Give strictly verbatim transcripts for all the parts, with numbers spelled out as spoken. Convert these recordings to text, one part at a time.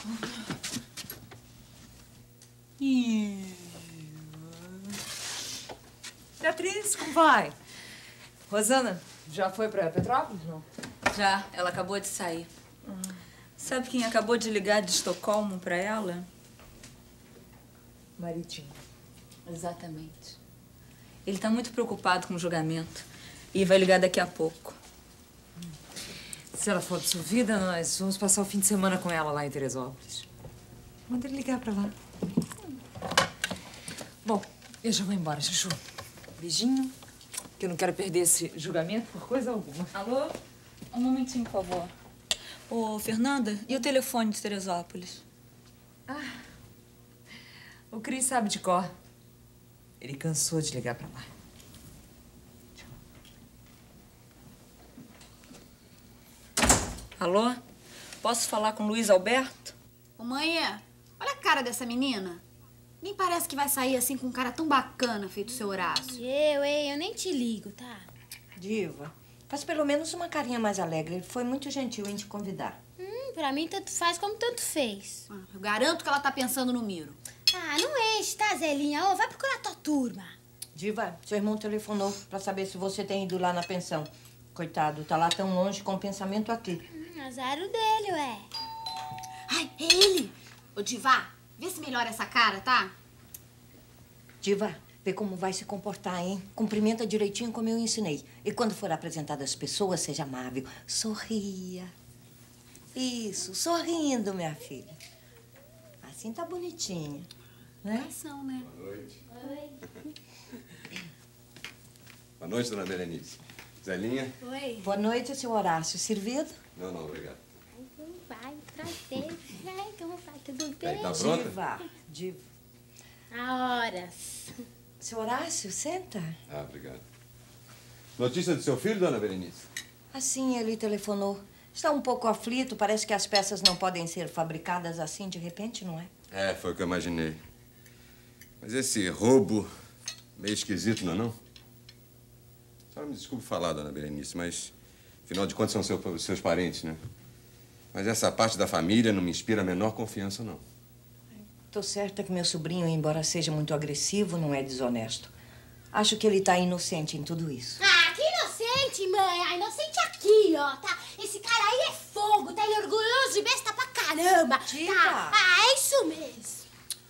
Beatriz, como vai? Rosana, já foi pra Petrópolis, não? Já, ela acabou de sair. Uhum. Sabe quem acabou de ligar de Estocolmo pra ela? Maritinho. Exatamente. Ele tá muito preocupado com o julgamento e vai ligar daqui a pouco. Se ela for absorvida, nós vamos passar o fim de semana com ela lá em Teresópolis. Manda ele ligar pra lá. Bom, eu já vou embora, Chuchu. Beijinho, que eu não quero perder esse julgamento por coisa alguma. Alô? Um momentinho, por favor. Ô, Fernanda, e o telefone de Teresópolis? Ah, o Cris sabe de cor. Ele cansou de ligar pra lá. Tchau. Alô? Posso falar com o Luiz Alberto? Ô, mãe, olha a cara dessa menina. Nem parece que vai sair assim com um cara tão bacana feito o seu Horácio. Eu, hein? Eu nem te ligo, tá? Diva, faz pelo menos uma carinha mais alegre. Ele foi muito gentil em te convidar. Hum, pra mim tanto faz como tanto fez. Ah, eu garanto que ela tá pensando no Miro. Ah, não enche, tá, Zelinha? Ô, vai procurar tua turma. Diva, seu irmão telefonou pra saber se você tem ido lá na pensão. Coitado, tá lá tão longe com o pensamento aqui. Hum, azar o dele, ué. Ai, é ele! Ô, Diva, vê se melhora essa cara, tá? Diva, vê como vai se comportar, hein? Cumprimenta direitinho como eu ensinei. E quando for apresentada às pessoas, seja amável. Sorria. Isso, sorrindo, minha filha. Assim tá bonitinha, né? Educação, né? Boa noite. Oi. Boa noite, dona Berenice. Zelinha? Oi. Boa noite, seu Horácio. Servido? Não, não, obrigado. Então vai, prazer. Ai, então vai, tudo bem? Aí, tá pronta? Diva, diva. Há horas. Seu Horácio, senta. Ah, obrigado. Notícia do seu filho, dona Berenice? Assim, ele telefonou. Está um pouco aflito, parece que as peças não podem ser fabricadas assim de repente, não é? É, foi o que eu imaginei. Mas esse roubo meio esquisito, não é não? A senhora me desculpe falar, dona Berenice, mas afinal de contas são seu, seus parentes, né? Mas essa parte da família não me inspira a menor confiança, não. Tô certa que meu sobrinho, embora seja muito agressivo, não é desonesto. Acho que ele tá inocente em tudo isso. Ah, que inocente, mãe. Ah, inocente aqui, ó, tá? Esse cara aí é fogo, tá? Ele é orgulhoso e besta pra caramba. Diva. Tá? Ah, é isso mesmo.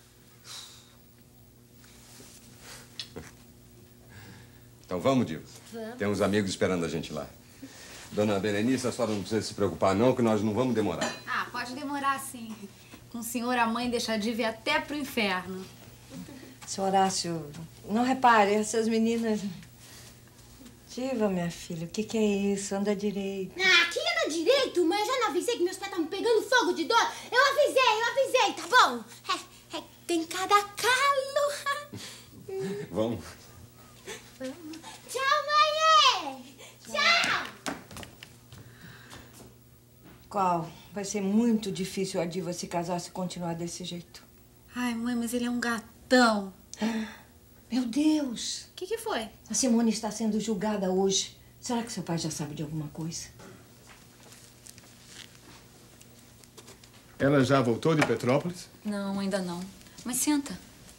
Então vamos, Diva? Vamos. Tem uns amigos esperando a gente lá. Dona Berenice, a senhora não precisa se preocupar, não, que nós não vamos demorar. Ah, pode demorar sim. Com o senhor, a mãe deixa de vir até pro inferno. Seu Horácio, não repare, essas meninas... Diva, minha filha, o que que é isso? Anda direito. Ah, que anda direito, mãe. Eu já não avisei que meus pés estavam pegando fogo de dor. Eu avisei, eu avisei, tá bom? É, é, tem cada calo. Vamos. Tchau, mãe! Tchau! Qual? Vai ser muito difícil a Diva se casar se continuar desse jeito. Ai, mãe, mas ele é um gatão. Meu Deus! O que que foi? A Simone está sendo julgada hoje. Será que seu pai já sabe de alguma coisa? Ela já voltou de Petrópolis? Não, ainda não. Mas senta.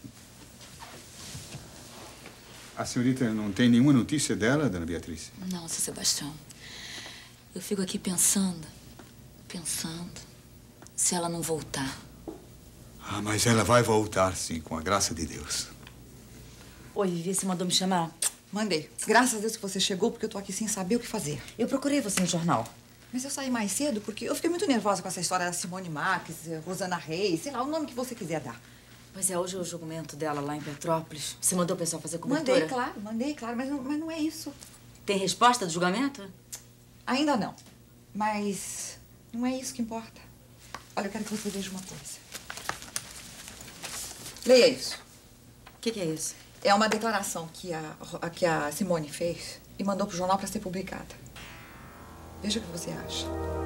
A senhorita não tem nenhuma notícia dela, dona Beatriz? Não, seu Sebastião. Eu fico aqui pensando, pensando, se ela não voltar. Ah, mas ela vai voltar, sim, com a graça de Deus. Oi, Vivi, você mandou me chamar? Mandei. Graças a Deus que você chegou, porque eu tô aqui sem saber o que fazer. Eu procurei você no jornal. Mas eu saí mais cedo porque eu fiquei muito nervosa com essa história da Simone Marques, Rosana Reis, sei lá, o nome que você quiser dar. Pois é, hoje é o julgamento dela lá em Petrópolis. Você mandou o pessoal fazer cobertura? Mandei, claro, mandei, claro, mas não, mas não é isso. Tem resposta do julgamento? Ainda não. Mas não é isso que importa. Olha, eu quero que você veja uma coisa. Leia isso. O que, que é isso? É uma declaração que a, que a Simone fez e mandou pro jornal para ser publicada. Veja o que você acha.